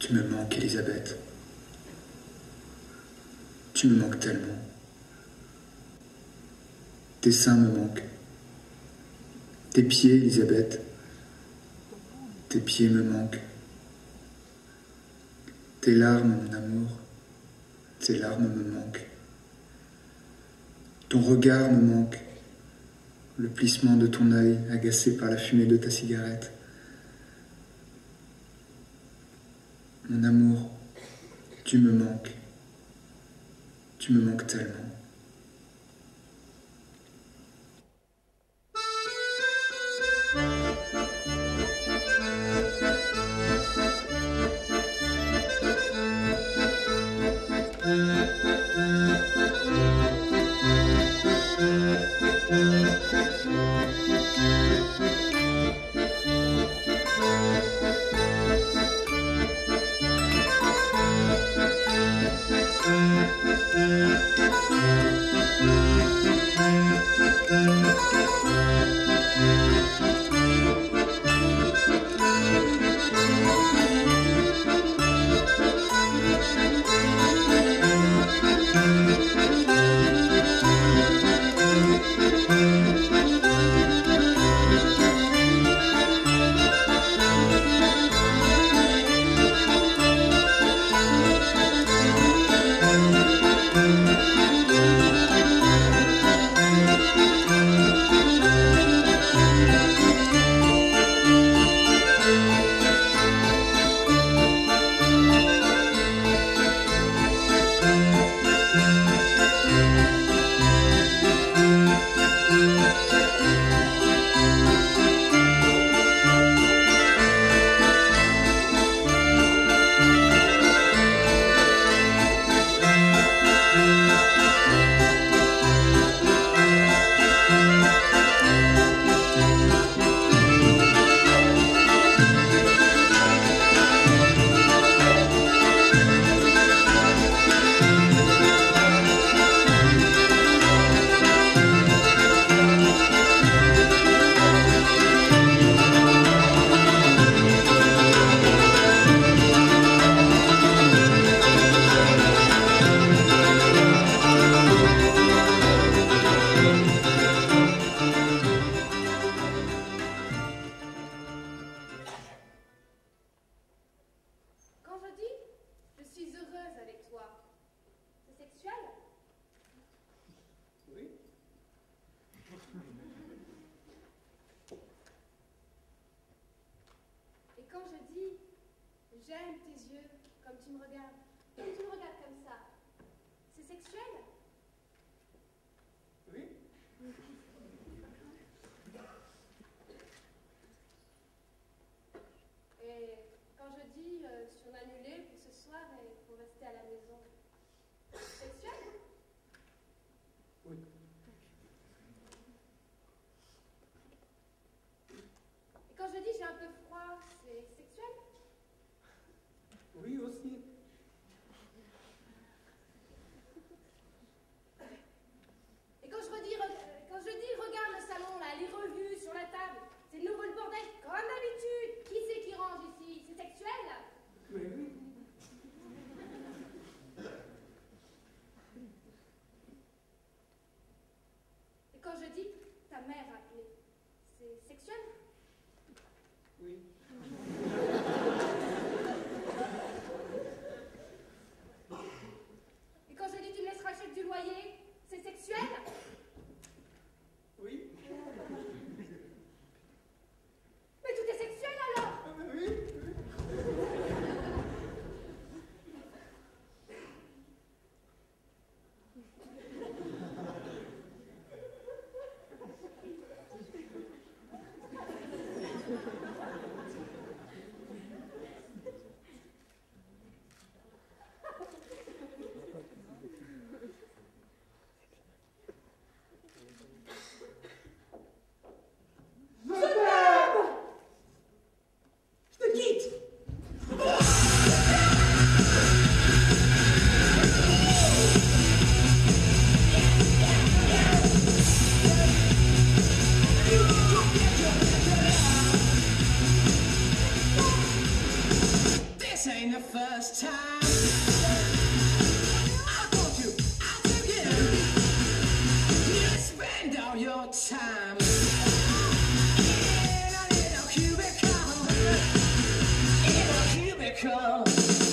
Tu me manques, Elisabeth. Tu me manques tellement. Tes seins me manquent. Tes pieds, Elisabeth. Tes pieds me manquent. Tes larmes, mon amour. Tes larmes me manquent. Ton regard me manque. Le plissement de ton œil agacé par la fumée de ta cigarette. Mon amour, tu me manques. Tu me manques tellement. J'aime tes yeux, comme tu me regardes. Comme tu me regardes comme ça. C'est sexuel? Oui. Et quand je dis si on annulait pour ce soir et pour rester à la maison, c'est sexuel? Oui. Et quand je dis j'ai un peu froid, c'est sexuel? Oui aussi. Et quand je dis regarde le salon là, les revues sur la table, c'est de nouveau le bordel comme d'habitude. Qui c'est qui range ici? C'est sexuel? Oui, oui. Et quand je dis ta mère a appelé, c'est sexuel? Oui. Et quand je dis tu me laisseras le chèque du loyer, c'est sexuel? Oui. Mais tout est sexuel alors! Ah ben oui, oui. it's time. I want you out together. You spend all your time in a little cubicle. In a cubicle.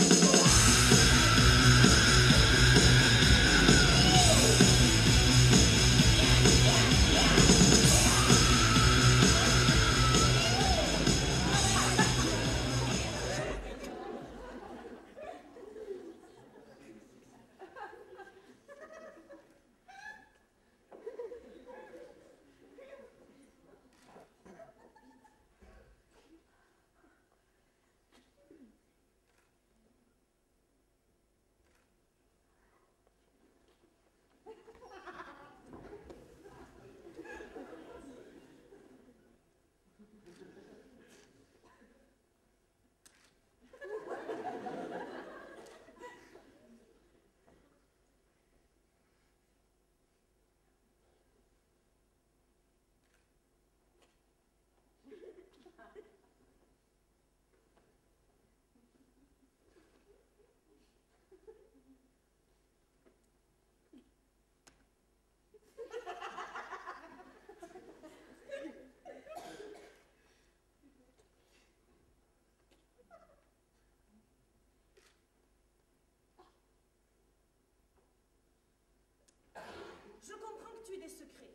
Je comprends que tu aies des secrets.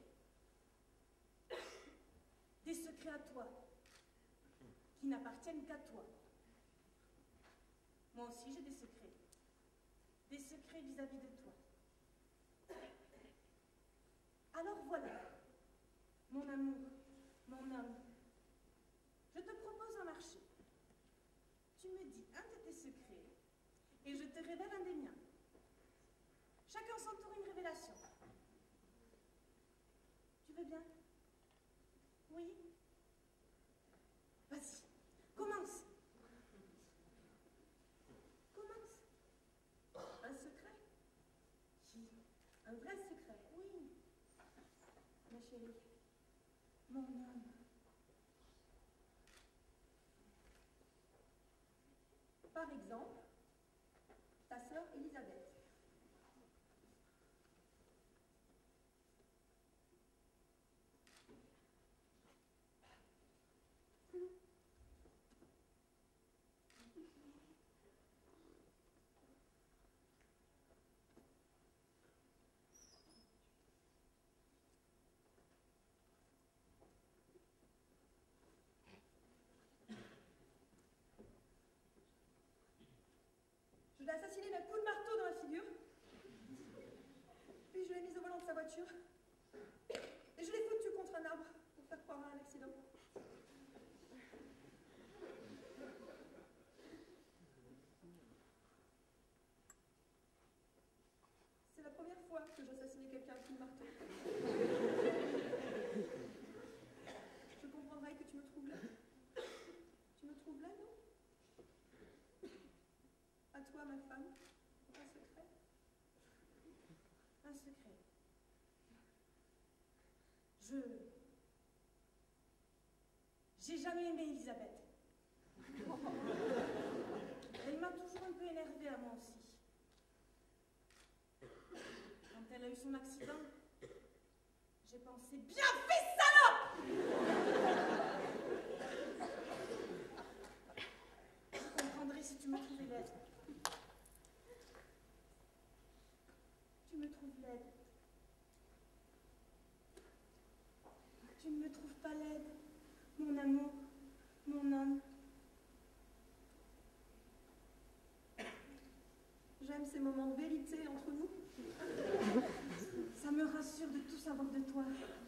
Des secrets à toi, qui n'appartiennent qu'à toi. Moi aussi, j'ai des secrets. Des secrets vis-à-vis de toi. Alors voilà, mon amour, mon homme, je te propose un marché. Tu me dis un de tes secrets et je te révèle un des miens. Chacun son tour une révélation. Tu veux bien? Oui? Vas-y, commence. Commence. Un secret? Qui? Un vrai secret? Oui. Ma chérie, mon homme. Par exemple, ta sœur Elisabeth. Je l'ai assassiné d'un coup de marteau dans la figure. Puis je l'ai mise au volant de sa voiture. Et je l'ai foutu contre un arbre pour faire croire à un accident. C'est la première fois que j'assassinais quelqu'un à coup de marteau. Je comprendrais que tu me troubles. Tu me troublais, non? À toi, ma femme, un secret. Un secret. J'ai jamais aimé Elisabeth. Elle m'a toujours un peu énervée à moi aussi. Quand elle a eu son accident, j'ai pensé bien fait, salope! Je comprendrais si tu me trouvais laide. Tu me trouves laide. Tu ne me trouves pas laide, mon amour, mon homme. J'aime ces moments de vérité entre nous. Ça me rassure de tout savoir de toi.